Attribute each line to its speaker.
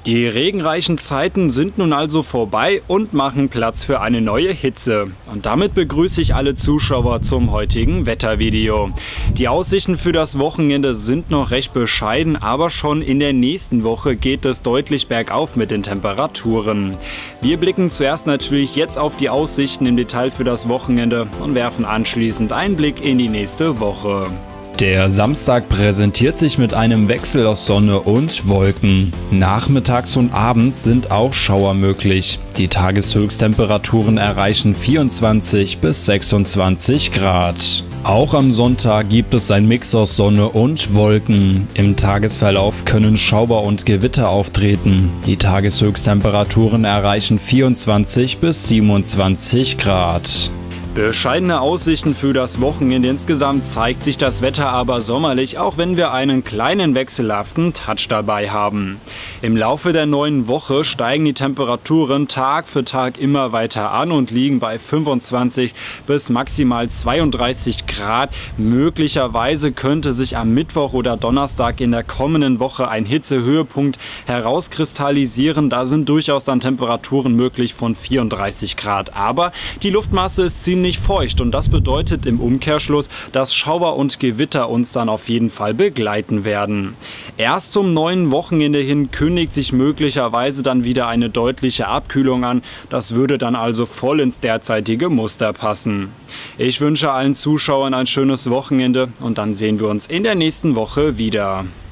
Speaker 1: Die regenreichen Zeiten sind nun also vorbei und machen Platz für eine neue Hitze. Und damit begrüße ich alle Zuschauer zum heutigen Wettervideo. Die Aussichten für das Wochenende sind noch recht bescheiden, aber schon in der nächsten Woche geht es deutlich bergauf mit den Temperaturen. Wir blicken zuerst natürlich jetzt auf die Aussichten im Detail für das Wochenende und werfen anschließend einen Blick in die nächste Woche. Der Samstag präsentiert sich mit einem Wechsel aus Sonne und Wolken. Nachmittags und abends sind auch Schauer möglich. Die Tageshöchsttemperaturen erreichen 24 bis 26 Grad. Auch am Sonntag gibt es einen Mix aus Sonne und Wolken. Im Tagesverlauf können Schauer und Gewitter auftreten. Die Tageshöchsttemperaturen erreichen 24 bis 27 Grad. Bescheidene Aussichten für das Wochenende. Insgesamt zeigt sich das Wetter aber sommerlich, auch wenn wir einen kleinen wechselhaften Touch dabei haben. Im Laufe der neuen Woche steigen die Temperaturen Tag für Tag immer weiter an und liegen bei 25 bis maximal 32 Grad. Möglicherweise könnte sich am Mittwoch oder Donnerstag in der kommenden Woche ein Hitzehöhepunkt herauskristallisieren. Da sind durchaus dann Temperaturen möglich von 34 Grad. Aber die Luftmasse ist ziemlich feucht und das bedeutet im Umkehrschluss, dass Schauer und Gewitter uns dann auf jeden Fall begleiten werden. Erst zum neuen Wochenende hin kündigt sich möglicherweise dann wieder eine deutliche Abkühlung an. Das würde dann also voll ins derzeitige Muster passen. Ich wünsche allen Zuschauern ein schönes Wochenende und dann sehen wir uns in der nächsten Woche wieder.